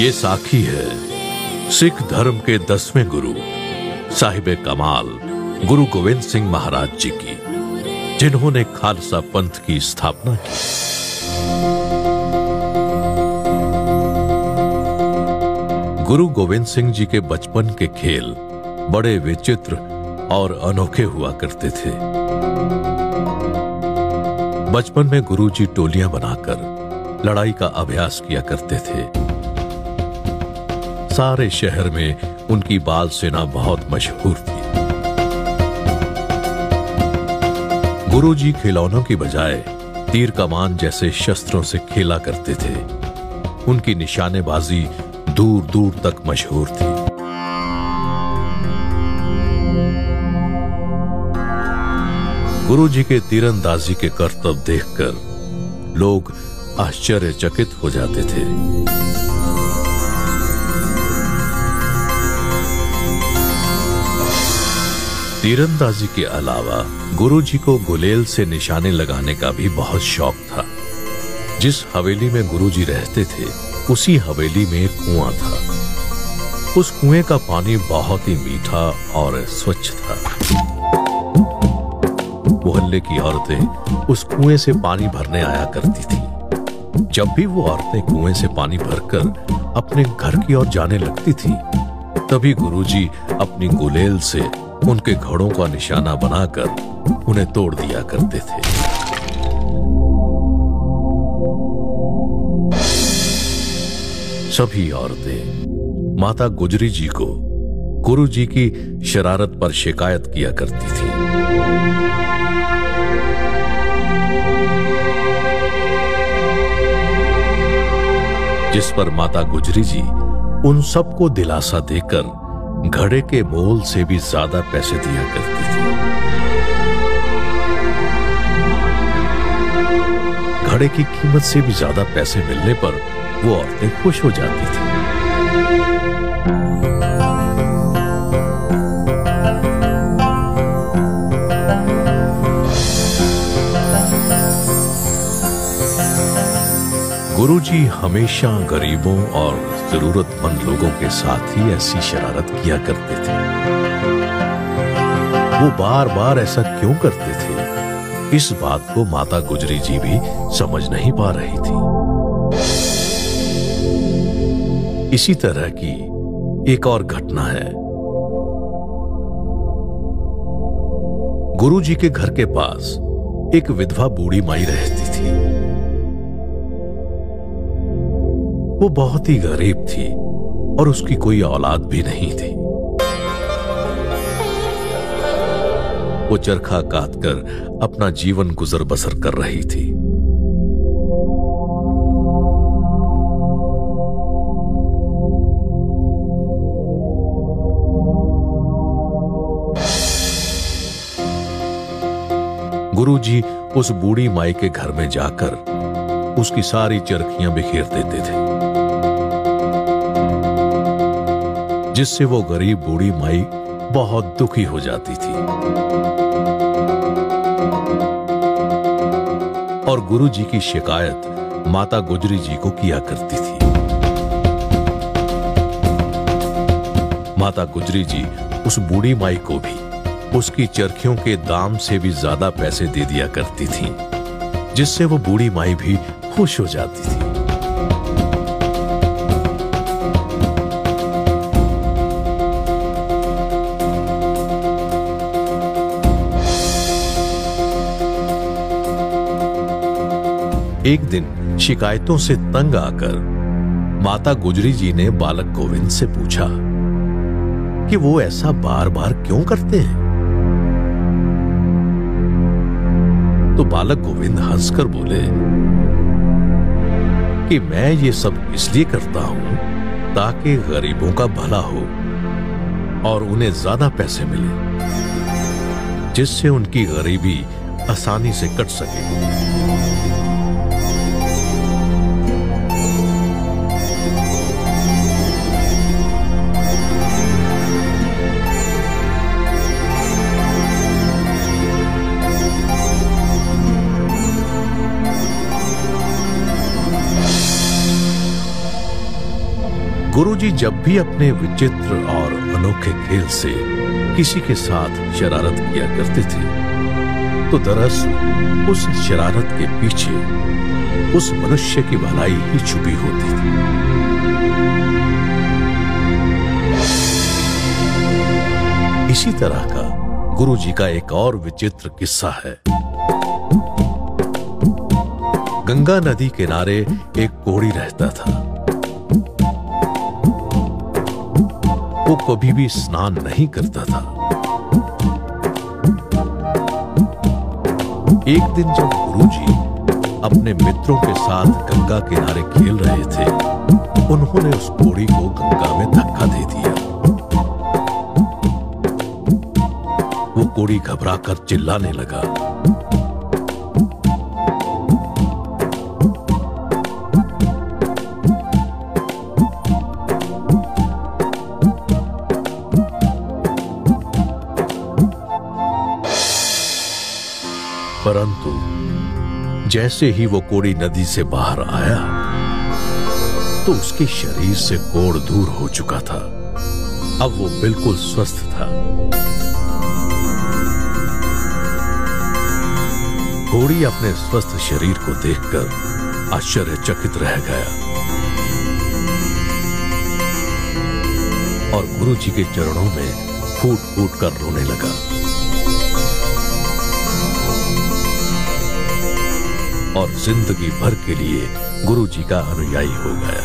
ये साखी है सिख धर्म के 10वें गुरु साहिबे कमाल गुरु गोविंद सिंह महाराज जी की, जिन्होंने खालसा पंथ की स्थापना की। गुरु गोविंद सिंह जी के बचपन के खेल बड़े विचित्र और अनोखे हुआ करते थे। बचपन में गुरुजी टोलियां बनाकर लड़ाई का अभ्यास किया करते थे। सारे शहर में उनकी बाल सेना बहुत मशहूर थी। गुरुजी खिलौनों की बजाय तीर कमान जैसे शस्त्रों से खेला करते थे। उनकी निशानेबाजी दूर दूर तक मशहूर थी। गुरुजी के तीरंदाजी के करतब देखकर लोग आश्चर्यचकित हो जाते थे। तीरंदाजी के अलावा गुरुजी को गुलेल से निशाने लगाने का भी बहुत शौक था। जिस हवेली में गुरुजी रहते थे उसी हवेली में एक कुआं था। उस कुएं का पानी बहुत ही मीठा और स्वच्छ था। मोहल्ले की औरतें उस कुएं से पानी भरने आया करती थीं। जब भी वो औरतें कुएं से पानी भरकर अपने घर की ओर जाने लगती थीं, तभी गुरुजी अपनी गुलेल से उनके घड़ों का निशाना बनाकर उन्हें तोड़ दिया करते थे। सभी औरतें माता गुजरी जी को गुरुजी की शरारत पर शिकायत किया करती थी। जिस पर माता गुजरी जी उन सबको दिलासा देकर घड़े के मोल से भी ज्यादा पैसे दिया करती थी। घड़े की कीमत से भी ज्यादा पैसे मिलने पर वो औरतें खुश हो जाती थी। गुरुजी हमेशा गरीबों और जरूरतमंद लोगों के साथ ही ऐसी शरारत किया करते थे। वो बार बार ऐसा क्यों करते थे, इस बात को माता गुजरी जी भी समझ नहीं पा रही थी। इसी तरह की एक और घटना है। गुरुजी के घर के पास एक विधवा बूढ़ी माई रहती थी। वो बहुत ही गरीब थी और उसकी कोई औलाद भी नहीं थी। वो चरखा काटकर अपना जीवन गुजर बसर कर रही थी। गुरुजी उस बूढ़ी माई के घर में जाकर उसकी सारी चरखियां बिखेर देते थे, जिससे वो गरीब बूढ़ी माई बहुत दुखी हो जाती थी और गुरुजी की शिकायत माता गुजरी जी को किया करती थी। माता गुजरी जी उस बूढ़ी माई को भी उसकी चरखियों के दाम से भी ज्यादा पैसे दे दिया करती थीं, जिससे वो बूढ़ी माई भी खुश हो जाती थी। एक दिन शिकायतों से तंग आकर माता गुजरी जी ने बालक गोविंद से पूछा कि वो ऐसा बार बार क्यों करते हैं। तो बालक गोविंद हंसकर बोले कि मैं ये सब इसलिए करता हूं ताकि गरीबों का भला हो और उन्हें ज्यादा पैसे मिले, जिससे उनकी गरीबी आसानी से कट सके। गुरुजी जब भी अपने विचित्र और अनोखे खेल से किसी के साथ शरारत किया करते थे, तो दरअसल उस शरारत के पीछे उस मनुष्य की भलाई ही छुपी होती थी। इसी तरह का गुरुजी का एक और विचित्र किस्सा है। गंगा नदी किनारे एक कोढ़ी रहता था। वो कभी भी स्नान नहीं करता था। एक दिन जब गुरुजी अपने मित्रों के साथ गंगा किनारे खेल रहे थे, उन्होंने उस कोढ़ी को गंगा में धक्का दे दिया। वो कोढ़ी घबराकर चिल्लाने लगा। परंतु जैसे ही वो कोढ़ी नदी से बाहर आया, तो उसके शरीर से कोढ़ दूर हो चुका था। अब वो बिल्कुल स्वस्थ था। कोढ़ी अपने स्वस्थ शरीर को देखकर आश्चर्यचकित रह गया और गुरुजी के चरणों में फूट फूट कर रोने लगा। और जिंदगी भर के लिए गुरुजी का अनुयायी हो गया।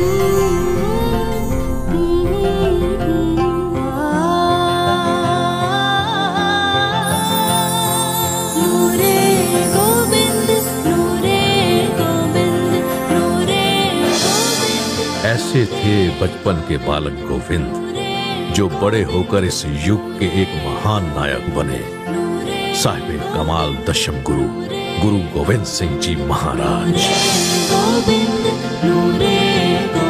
ऐसे थे बचपन के बालक गोविंद, जो बड़े होकर इस युग के एक महान नायक बने, साहिब कमाल दशम गुरु गुरु गोविंद सिंह जी महाराज।